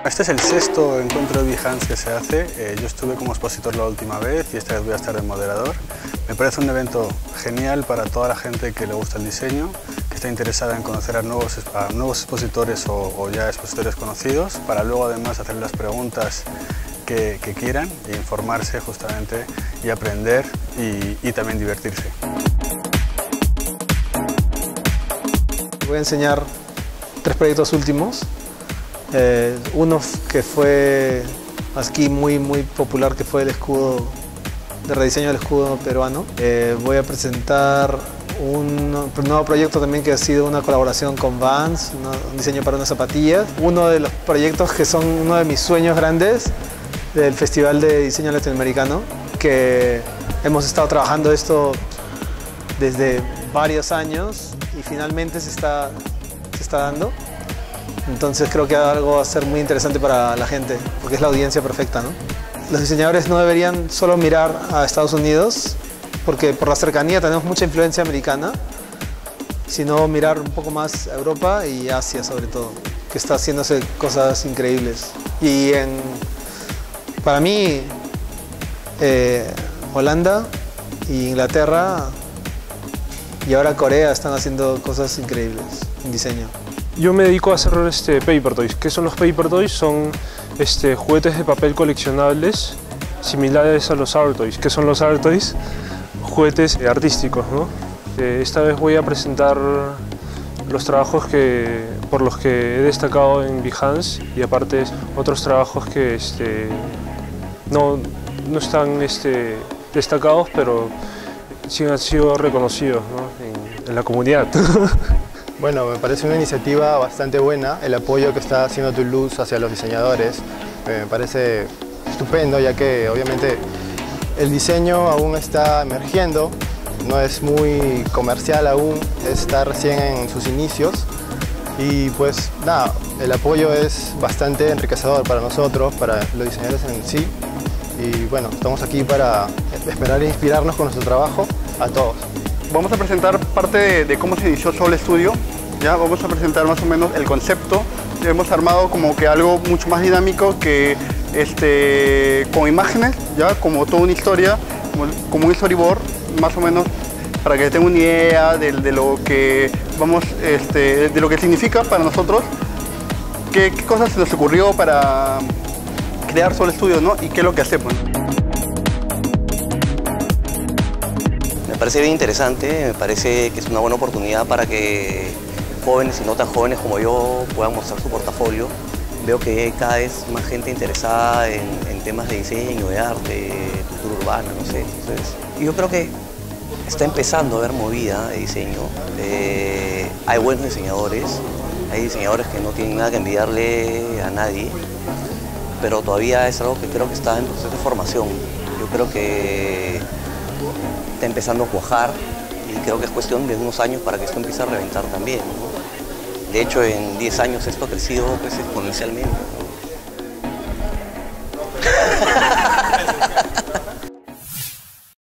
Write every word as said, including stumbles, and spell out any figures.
Este es el sexto encuentro de Behance que se hace. Eh, yo estuve como expositor la última vez y esta vez voy a estar de moderador. Me parece un evento genial para toda la gente que le gusta el diseño, que está interesada en conocer a nuevos, a nuevos expositores o, o ya expositores conocidos, para luego además hacer las preguntas que, que quieran e informarse justamente y aprender y, y también divertirse. Voy a enseñar tres proyectos últimos. Eh, uno que fue aquí muy, muy popular, que fue el escudo, de rediseño del escudo peruano. Eh, voy a presentar un, un nuevo proyecto también que ha sido una colaboración con Vans, una, un diseño para unas zapatillas. Uno de los proyectos que son uno de mis sueños grandes del Festival de Diseño Latinoamericano, que hemos estado trabajando esto desde varios años y finalmente se está, se está dando. Entonces creo que algo va a ser muy interesante para la gente, porque es la audiencia perfecta, ¿no? Los diseñadores no deberían solo mirar a Estados Unidos, porque por la cercanía tenemos mucha influencia americana, sino mirar un poco más a Europa y Asia sobre todo, que está haciéndose cosas increíbles. Y en, para mí, eh, Holanda e Inglaterra y ahora Corea están haciendo cosas increíbles en diseño. Yo me dedico a hacer este, paper toys. ¿Qué son los paper toys? Son este, juguetes de papel coleccionables similares a los art toys. ¿Qué son los art toys? Juguetes artísticos, ¿no? Eh, esta vez voy a presentar los trabajos que, por los que he destacado en Behance y aparte otros trabajos que este, no, no están este, destacados, pero sí han sido reconocidos, ¿no? en, en la comunidad. Bueno, me parece una iniciativa bastante buena, el apoyo que está haciendo Toulouse hacia los diseñadores. Me parece estupendo, ya que obviamente el diseño aún está emergiendo, no es muy comercial aún, está recién en sus inicios. Y pues nada, el apoyo es bastante enriquecedor para nosotros, para los diseñadores en sí. Y bueno, estamos aquí para esperar e inspirarnos con nuestro trabajo a todos. Vamos a presentar parte de, de cómo se inició Soul Studio. Ya vamos a presentar más o menos el concepto. Hemos armado como que algo mucho más dinámico que este, con imágenes, ya como toda una historia, como, como un storyboard, más o menos para que tengan una idea de, de lo que vamos, este, de lo que significa para nosotros, qué, qué cosas se nos ocurrió para crear Soul Studio, ¿no? Y qué es lo que hacemos. Me parece bien interesante, me parece que es una buena oportunidad para que jóvenes y no tan jóvenes como yo puedan mostrar su portafolio. Veo que hay cada vez más gente interesada en, en temas de diseño, de arte, cultura urbana, no sé. Entonces, yo creo que está empezando a haber movida de diseño. Eh, hay buenos diseñadores, hay diseñadores que no tienen nada que envidiarle a nadie, pero todavía es algo que creo que está en proceso de formación. Yo creo que está empezando a cuajar y creo que es cuestión de unos años para que esto empiece a reventar también, ¿no? De hecho, en diez años esto ha crecido pues, exponencialmente, ¿no?